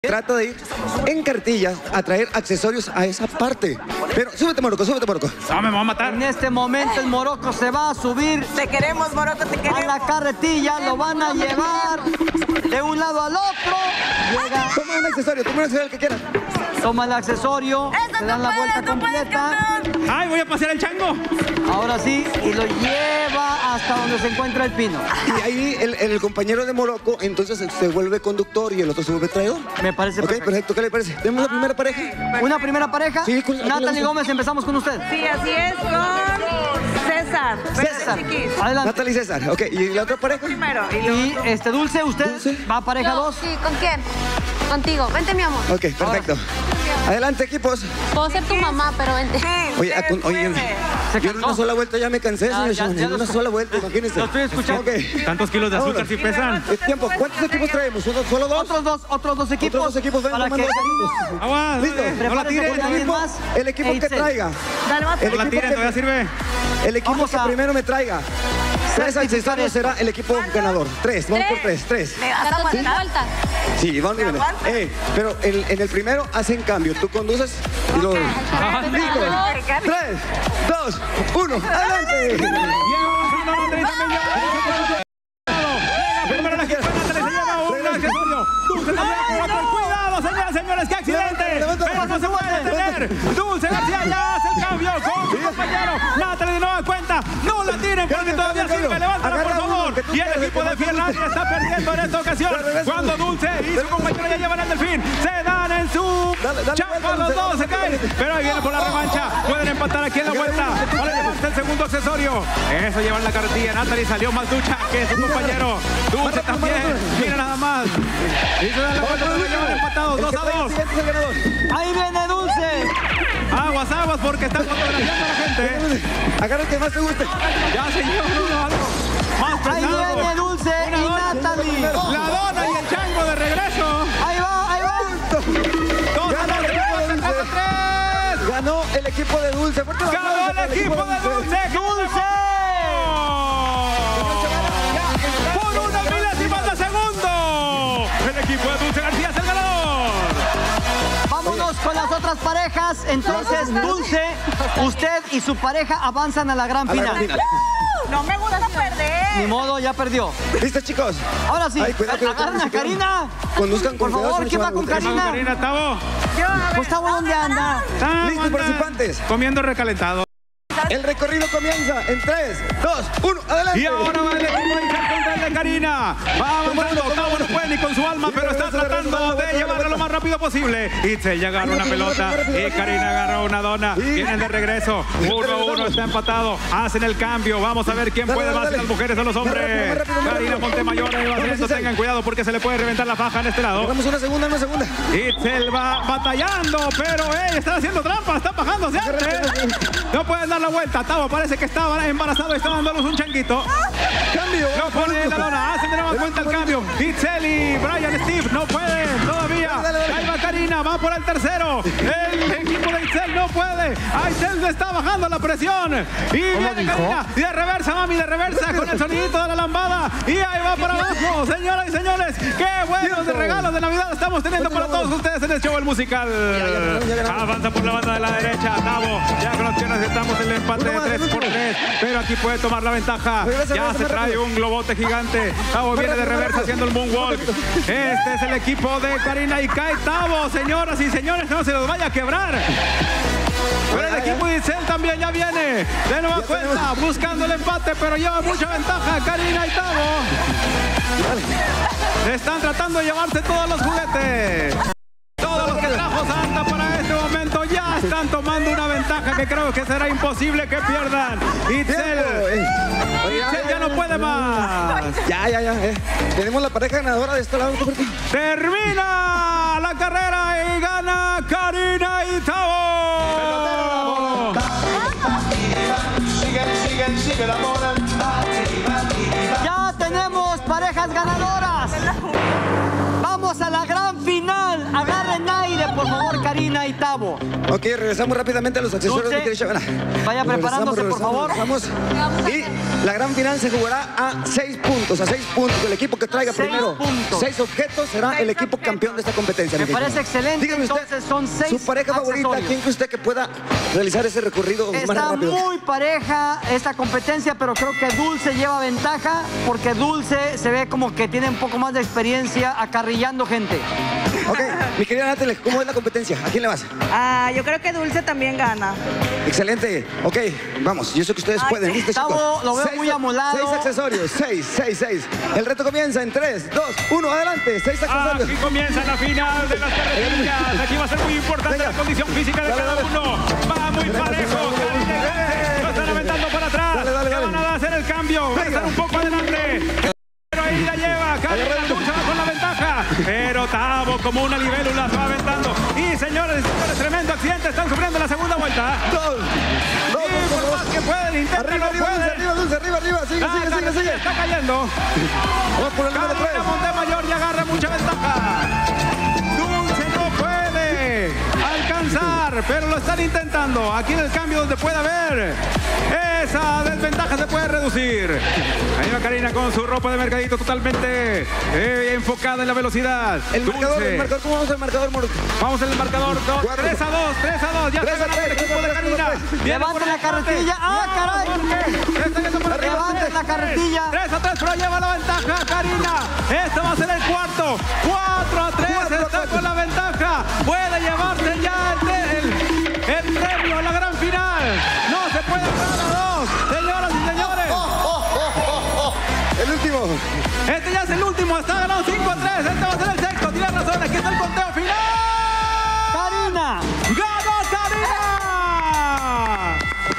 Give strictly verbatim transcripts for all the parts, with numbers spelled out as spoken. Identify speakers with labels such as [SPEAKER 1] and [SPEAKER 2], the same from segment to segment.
[SPEAKER 1] Trata de ir en cartilla a traer accesorios a esa parte. Pero súbete, Morocco, súbete, Morocco.
[SPEAKER 2] No, me va a matar.
[SPEAKER 3] En este momento el Morocco se va a subir.
[SPEAKER 4] Te queremos, Morocco, te queremos.
[SPEAKER 3] A la carretilla, lo van a llevar de un lado al otro. Llega,
[SPEAKER 1] Toma un accesorio, toma un accesorio el que quieras.
[SPEAKER 3] toma el accesorio,
[SPEAKER 4] Eso
[SPEAKER 3] le dan
[SPEAKER 4] no
[SPEAKER 3] la vuelta
[SPEAKER 4] puedes, no puedes,
[SPEAKER 3] completa.
[SPEAKER 4] campeón.
[SPEAKER 2] ¡Ay, voy a pasear el chango!
[SPEAKER 3] Ahora sí, y lo lleva hasta donde se encuentra el pino.
[SPEAKER 1] Y ahí el, el compañero de Morocco entonces se vuelve conductor y el otro se vuelve traidor.
[SPEAKER 3] Me parece
[SPEAKER 1] Ok,
[SPEAKER 3] perfecto.
[SPEAKER 1] perfecto. ¿Qué le parece? ¿Tenemos la primera pareja?
[SPEAKER 3] Una primera pareja.
[SPEAKER 1] Sí, con-
[SPEAKER 3] Natalie Gómez, empezamos con usted.
[SPEAKER 4] Sí, así es, con César.
[SPEAKER 3] César,
[SPEAKER 4] Chiquis.
[SPEAKER 3] adelante.
[SPEAKER 1] Natalie y César. Ok, ¿y la otra pareja?
[SPEAKER 4] Primero. Y luego...
[SPEAKER 3] Y este Dulce, usted
[SPEAKER 1] Dulce.
[SPEAKER 3] va a pareja
[SPEAKER 5] Yo,
[SPEAKER 3] dos.
[SPEAKER 5] Sí, ¿con quién? Contigo. Vente, mi amor.
[SPEAKER 1] Ok, perfecto. Adelante, equipos.
[SPEAKER 5] Puedo ser tu mamá, pero vente.
[SPEAKER 4] Sí,
[SPEAKER 1] Oye, a-
[SPEAKER 4] ustedes
[SPEAKER 1] oye,
[SPEAKER 4] pueden.
[SPEAKER 3] Se
[SPEAKER 1] yo en una
[SPEAKER 3] cansó.
[SPEAKER 1] sola vuelta ya me cansé,
[SPEAKER 3] Ya,
[SPEAKER 1] señor
[SPEAKER 3] ya,
[SPEAKER 1] Shawn.
[SPEAKER 3] ya
[SPEAKER 1] En
[SPEAKER 3] lo
[SPEAKER 1] una
[SPEAKER 3] escu-
[SPEAKER 1] sola vuelta, imagínense.
[SPEAKER 3] Lo estoy escuchando.
[SPEAKER 1] Ok.
[SPEAKER 2] Tantos kilos de azúcar sí pesan.
[SPEAKER 1] Es tiempo. ¿Cuántos equipos traemos? ¿Uno, ¿Solo dos?
[SPEAKER 3] Otros dos, otros dos equipos.
[SPEAKER 1] Otros dos equipos. Ven,
[SPEAKER 3] para
[SPEAKER 1] tomando
[SPEAKER 3] que
[SPEAKER 1] dos equipos.
[SPEAKER 2] Agua,
[SPEAKER 1] Listo.
[SPEAKER 2] no la
[SPEAKER 3] Prepárese
[SPEAKER 2] tires.
[SPEAKER 3] con
[SPEAKER 1] El
[SPEAKER 3] alguien
[SPEAKER 1] equipo,
[SPEAKER 3] más.
[SPEAKER 1] el equipo que
[SPEAKER 3] Eitzel.
[SPEAKER 1] traiga.
[SPEAKER 4] Dale, vas.
[SPEAKER 1] El
[SPEAKER 2] No la
[SPEAKER 1] equipo
[SPEAKER 2] tires,
[SPEAKER 1] que-
[SPEAKER 2] todavía sirve.
[SPEAKER 1] El equipo
[SPEAKER 3] Vamos
[SPEAKER 1] que
[SPEAKER 3] a-
[SPEAKER 1] primero me traiga tres accesorios será el equipo ganador. Tres, vamos por tres, tres.
[SPEAKER 4] ¿Me vas a
[SPEAKER 5] Date
[SPEAKER 4] aguantar?
[SPEAKER 5] vuelta.
[SPEAKER 1] Sí, vamos
[SPEAKER 4] ¿Me
[SPEAKER 1] bien.
[SPEAKER 4] aguantas?
[SPEAKER 1] Eh, pero en, en el primero hacen cambio. Tú conduces y luego... Listo. Tres, dos, uno. ¡Adelante!
[SPEAKER 2] Llega avanzando Natalie, también lleva. Primero la equipo de Natalie se lleva un accesorio. Dulce también con otro. Cuidado, señoras y señores, qué accidente.
[SPEAKER 1] Levanta,
[SPEAKER 2] Pero no se puede detener. Dulce García ya hace el cambio con su compañero. Natalie de nueva cuenta. No la tiren porque todavía sirve. Levántala, por favor. Y el equipo de Finlandia está perdiendo en esta ocasión. Cuando Dulce y su compañero ya llevan el delfín. Se dan en su
[SPEAKER 1] Dale, dale
[SPEAKER 2] chapa,
[SPEAKER 1] vuelta,
[SPEAKER 2] los
[SPEAKER 1] Dulce,
[SPEAKER 2] dos se
[SPEAKER 1] dale
[SPEAKER 2] caen.
[SPEAKER 1] vuelta.
[SPEAKER 2] Pero ahí viene por la revancha. Pueden empatar aquí en la vuelta para llevarse el segundo accesorio. Eso llevan la carretilla. Natalie salió más ducha que su compañero. Dulce también. Mira nada más. Y se dan la vuelta, pero llevan empatados
[SPEAKER 1] El
[SPEAKER 2] dos
[SPEAKER 1] que
[SPEAKER 2] a
[SPEAKER 1] traiga el
[SPEAKER 2] dos.
[SPEAKER 1] siguiente es el ganador.
[SPEAKER 3] Ahí viene Dulce.
[SPEAKER 2] Aguas, aguas, porque están fotografiando a la gente.
[SPEAKER 1] Agarra el que más te guste.
[SPEAKER 2] Ya se lleva uno algo más
[SPEAKER 3] Ahí
[SPEAKER 2] pesado.
[SPEAKER 3] viene Dulce
[SPEAKER 2] Una
[SPEAKER 3] y
[SPEAKER 2] dona.
[SPEAKER 3] Natalie.
[SPEAKER 2] La dona y el chango de regreso.
[SPEAKER 3] Ahí va, ahí va.
[SPEAKER 2] Dos a
[SPEAKER 1] Gana el
[SPEAKER 2] dos,
[SPEAKER 1] equipo de
[SPEAKER 2] tres a
[SPEAKER 1] Dulce.
[SPEAKER 2] tres.
[SPEAKER 1] Ganó el equipo de Dulce. Fuerte el
[SPEAKER 2] Ganó
[SPEAKER 1] aplauso
[SPEAKER 2] el
[SPEAKER 1] para
[SPEAKER 2] equipo de Dulce. ¡Dulce! Por una milésima de segundo. El equipo de Dulce García es el ganador.
[SPEAKER 3] Vámonos con las otras parejas. Entonces, Dulce, usted y su pareja avanzan a la gran
[SPEAKER 1] A la
[SPEAKER 3] final.
[SPEAKER 1] final.
[SPEAKER 4] No me gusta
[SPEAKER 3] Ni
[SPEAKER 4] perder.
[SPEAKER 3] modo, ya perdió.
[SPEAKER 1] ¿Listo, chicos?
[SPEAKER 3] Ahora sí,
[SPEAKER 1] Ay, cuidado, cuidado,
[SPEAKER 3] agarren a
[SPEAKER 1] cuidado.
[SPEAKER 3] Karina.
[SPEAKER 1] Conduzcan con
[SPEAKER 3] Por
[SPEAKER 1] cuidado,
[SPEAKER 3] favor,
[SPEAKER 1] señor
[SPEAKER 3] ¿quién va
[SPEAKER 1] Shawn.
[SPEAKER 3] con
[SPEAKER 1] Ustedes-
[SPEAKER 3] Karina?
[SPEAKER 2] Karina, Tavo.
[SPEAKER 4] Yo, a ver,
[SPEAKER 3] Gustavo, ¿dónde anda?
[SPEAKER 2] Tavo
[SPEAKER 1] Listos,
[SPEAKER 2] anda
[SPEAKER 1] participantes.
[SPEAKER 2] Comiendo recalentado.
[SPEAKER 1] El recorrido comienza en tres, dos, uno. ¡Adelante!
[SPEAKER 2] Y ahora va el equipo de Itzel contra el de Karina. Va avanzando. Tavo no puede ni con su alma, pero está tratando de llevarlo lo más rápido posible. Itzel ya agarra una pelota y Karina agarra una dona. Vienen de regreso. Uno a uno, está empatado. Hacen el cambio. Vamos a ver quién
[SPEAKER 1] Dale,
[SPEAKER 2] puede
[SPEAKER 1] dale,
[SPEAKER 2] más, si
[SPEAKER 1] dale.
[SPEAKER 2] las mujeres o los
[SPEAKER 1] Más rápido,
[SPEAKER 2] hombres.
[SPEAKER 1] más rápido, más
[SPEAKER 2] Karina
[SPEAKER 1] rápido.
[SPEAKER 2] Montemayor y
[SPEAKER 1] Vamos,
[SPEAKER 2] Barreto,
[SPEAKER 1] Itzel.
[SPEAKER 2] tengan cuidado porque se le puede reventar la faja en este lado.
[SPEAKER 1] Vamos una segunda, una segunda.
[SPEAKER 2] Itzel va batallando, pero ey, están haciendo trampa, están bajándose antes. No pueden dar la vuelta. Tavo parece que estaba embarazado y está dando a luz un changuito.
[SPEAKER 1] Cambio.
[SPEAKER 2] Lo pone en la lona, hacen de nueva cuenta el cambio. Itzel y Brian Steve no pueden todavía.
[SPEAKER 1] Dale, dale, dale.
[SPEAKER 2] Ahí va Karina, va por el tercero. El equipo de Itzel no puede. A Itzel le está bajando la presión. Y viene
[SPEAKER 3] dijo?
[SPEAKER 2] Karina. Y de reversa, mami, de reversa con el sonidito de la lambada. Y ahí va para abajo. Señoras y señores, qué buenos de regalos de Navidad estamos teniendo para todos ustedes en el show El Musical.
[SPEAKER 1] ganamos, ya ganamos.
[SPEAKER 2] Avanza por la banda de la derecha. Tavo, ya con las piernas estamos en el empate
[SPEAKER 1] Uno
[SPEAKER 2] de
[SPEAKER 1] más,
[SPEAKER 2] tres
[SPEAKER 1] el
[SPEAKER 2] por
[SPEAKER 1] último.
[SPEAKER 2] tres. Pero aquí puede tomar la ventaja.
[SPEAKER 1] Regresa,
[SPEAKER 2] Ya
[SPEAKER 1] regresa,
[SPEAKER 2] se
[SPEAKER 1] más
[SPEAKER 2] trae
[SPEAKER 1] rápido.
[SPEAKER 2] un globote gigante. Tavo viene de
[SPEAKER 1] rápido,
[SPEAKER 2] reversa
[SPEAKER 1] más
[SPEAKER 2] haciendo el moonwalk. Este es el equipo de Karina y cae Tavo. Señoras y señores, no se los vaya a quebrar. Pero el equipo de Itzel también ya viene de nueva cuenta, buscando el empate, pero lleva mucha ventaja Karina y Tavo. Están tratando de llevarse todos los juguetes. Todos los que trajo Santa para este momento ya están tomando una ventaja que creo que será imposible que pierdan. Itzel,
[SPEAKER 1] Tiempo, eh. Oye,
[SPEAKER 2] Itzel ya no puede más.
[SPEAKER 1] Ya, ya, ya. eh. Tenemos la pareja ganadora de este lado.
[SPEAKER 2] Termina la carrera y gana Karina y Tavo.
[SPEAKER 3] Ya tenemos parejas ganadoras. Vamos a la gran final. Agarren aire, por favor, Karina y Tavo.
[SPEAKER 1] Ok, regresamos rápidamente a los accesorios.
[SPEAKER 3] Dulce,
[SPEAKER 1] mi querida Chavana.
[SPEAKER 3] vaya preparándose, por favor.
[SPEAKER 1] Regresamos. Y la gran final se jugará a seis puntos, a seis puntos. El equipo que traiga
[SPEAKER 3] Seis
[SPEAKER 1] primero
[SPEAKER 3] puntos.
[SPEAKER 1] seis objetos será el equipo campeón de esta competencia.
[SPEAKER 3] Me
[SPEAKER 1] mi querida
[SPEAKER 3] parece
[SPEAKER 1] Chavana.
[SPEAKER 3] excelente.
[SPEAKER 1] Dígame usted,
[SPEAKER 3] Entonces son seis
[SPEAKER 1] su pareja favorita,
[SPEAKER 3] accesorios.
[SPEAKER 1] ¿quién cree usted que pueda realizar ese recorrido más
[SPEAKER 3] Está
[SPEAKER 1] rápido?
[SPEAKER 3] muy pareja esta competencia, pero creo que Dulce lleva ventaja porque Dulce se ve como que tiene un poco más de experiencia acarrillando gente.
[SPEAKER 1] Ok, mi querida Natalie, ¿cómo es la competencia? ¿A quién le vas?
[SPEAKER 4] Ah, yo creo que Dulce también gana.
[SPEAKER 1] Excelente. Ok, vamos, yo sé que ustedes
[SPEAKER 4] Ay,
[SPEAKER 1] pueden. ¿Listo,
[SPEAKER 3] Gustavo,
[SPEAKER 1] chicos?
[SPEAKER 3] lo veo
[SPEAKER 1] Seis-
[SPEAKER 3] muy amolado.
[SPEAKER 1] Seis accesorios, seis, seis, seis. El reto comienza en tres, dos, uno, adelante. Seis accesorios.
[SPEAKER 2] Aquí comienza la final de las carretillas. Aquí va a ser muy importante
[SPEAKER 1] Venga.
[SPEAKER 2] la condición física de
[SPEAKER 1] Dale,
[SPEAKER 2] cada
[SPEAKER 1] dale.
[SPEAKER 2] uno. Va muy
[SPEAKER 1] Venga,
[SPEAKER 2] parejo.
[SPEAKER 1] dale, dale,
[SPEAKER 2] Karina y Dulce lo están aventando para atrás.
[SPEAKER 1] Dale, dale,
[SPEAKER 2] Ya
[SPEAKER 1] dale.
[SPEAKER 2] van a hacer el cambio. Va a estar un poco adelante. Pero ahí la lleva. Karina Dulce va con la ventaja. Pero Tavo como una libélula se va aventando. Y señores y señores, tremendo accidente. Están sufriendo la segunda vuelta.
[SPEAKER 1] Dos, dos,
[SPEAKER 2] Y
[SPEAKER 1] dos,
[SPEAKER 2] por
[SPEAKER 1] dos.
[SPEAKER 2] más que pueden, intentan,
[SPEAKER 1] Arriba,
[SPEAKER 2] no
[SPEAKER 1] arriba, Dulce,
[SPEAKER 2] pueden.
[SPEAKER 1] arriba, Dulce, arriba, arriba. Sigue,
[SPEAKER 2] La
[SPEAKER 1] sigue, sigue,
[SPEAKER 2] carretilla
[SPEAKER 1] sigue.
[SPEAKER 2] está cayendo.
[SPEAKER 1] Vamos por el número
[SPEAKER 2] Karina
[SPEAKER 1] tres.
[SPEAKER 2] Montemayor ya agarra mucha ventaja. Dulce no puede alcanzar, pero lo están intentando. Aquí en el cambio donde puede haber esa desventaja se puede reducir. Ahí va Karina con su ropa de mercadito totalmente eh, enfocada en la velocidad.
[SPEAKER 1] El marcador,
[SPEAKER 2] Dulce.
[SPEAKER 1] el marcador, ¿cómo vamos al marcador, Moro?
[SPEAKER 2] Vamos en el marcador.
[SPEAKER 1] Cuatro.
[SPEAKER 2] tres a dos, tres a dos. Ya
[SPEAKER 1] Tres
[SPEAKER 2] está
[SPEAKER 1] a
[SPEAKER 2] ganando el
[SPEAKER 1] tres,
[SPEAKER 2] equipo de
[SPEAKER 1] tres, tres,
[SPEAKER 2] Karina.
[SPEAKER 1] tres, tres.
[SPEAKER 2] Viene
[SPEAKER 3] Levanten
[SPEAKER 2] por
[SPEAKER 3] la
[SPEAKER 2] el empate.
[SPEAKER 3] carretilla. ¡Ah,
[SPEAKER 2] No,
[SPEAKER 3] caray!
[SPEAKER 2] porque se está yendo por arriba.
[SPEAKER 3] Levanten la carretilla.
[SPEAKER 2] tres a tres, pero lleva la ventaja Karina. Este va a ser el cuarto. cuatro a tres,
[SPEAKER 1] Cuatro a
[SPEAKER 2] está
[SPEAKER 1] cuatro.
[SPEAKER 2] con la ventaja. Puede llevarse ya el, el, el premio a la gran final. No se puede ganar a dos. Señoras y señores.
[SPEAKER 1] El último.
[SPEAKER 2] Este ya es el último. Está ganando cinco a tres. Este va a ser el sexto. Tiene razón. Aquí está el conteo final.
[SPEAKER 3] Karina.
[SPEAKER 2] ¡Ganó Karina!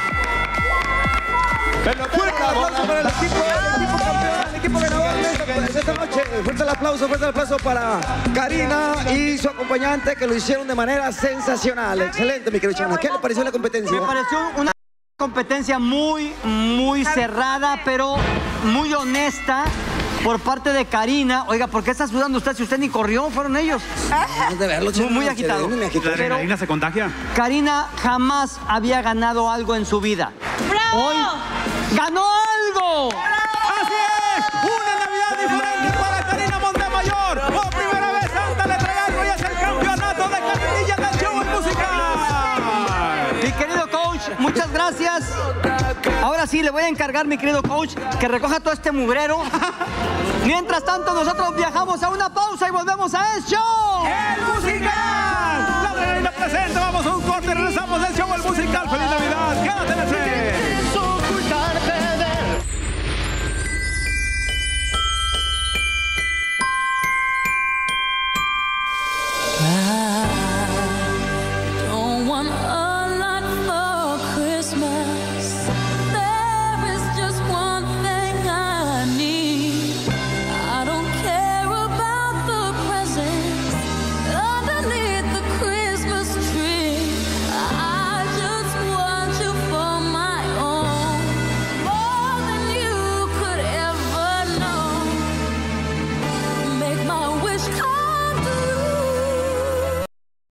[SPEAKER 1] Fuerte el aplauso para el equipo, el equipo campeón, el equipo ganador de esta, de esta noche. Fuerte el aplauso, fuerte el aplauso para Karina y su acompañante que lo hicieron de manera sensacional. Excelente, mi querido Chana. ¿Qué le pareció la competencia?
[SPEAKER 3] Me pareció una competencia muy, muy cerrada, pero muy honesta por parte de Karina. Oiga, ¿por qué está sudando usted si usted ni corrió? Fueron ellos.
[SPEAKER 1] De verlo,
[SPEAKER 3] Muy, muy agitado.
[SPEAKER 1] Muy agitado.
[SPEAKER 2] ¿La adrenalina se contagia?
[SPEAKER 3] Karina jamás había ganado algo en su vida.
[SPEAKER 4] ¡Bravo!
[SPEAKER 3] Hoy ganó algo.
[SPEAKER 2] ¡Así es! ¡Una Navidad diferente para Karina Montemayor! ¡Por primera vez Santa le trae algo y es el campeonato de carretillas del show en música!
[SPEAKER 3] Mi querido coach, muchas gracias. Ahora sí, le voy a encargar, mi querido coach, que recoja todo este mugrero. Mientras tanto, nosotros viajamos a una pausa y volvemos a El Show.
[SPEAKER 2] ¡El